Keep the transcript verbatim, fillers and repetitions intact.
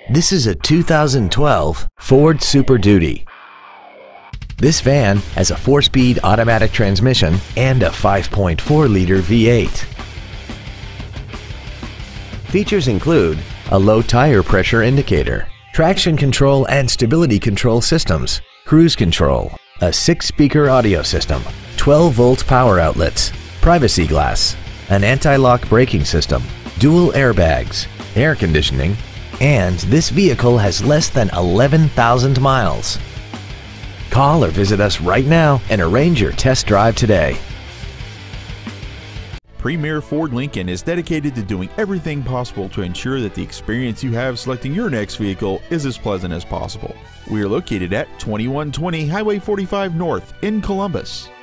This is a two thousand twelve Ford Super Duty. This van has a four-speed automatic transmission and a five point four liter V eight. Features include a low tire pressure indicator, traction control and stability control systems, cruise control, a six-speaker audio system, twelve volt power outlets, privacy glass, an anti-lock braking system, dual airbags, air conditioning, and this vehicle has less than eleven thousand miles. Call or visit us right now and arrange your test drive today. Premier Ford Lincoln is dedicated to doing everything possible to ensure that the experience you have selecting your next vehicle is as pleasant as possible. We are located at twenty-one twenty Highway forty-five North in Columbus.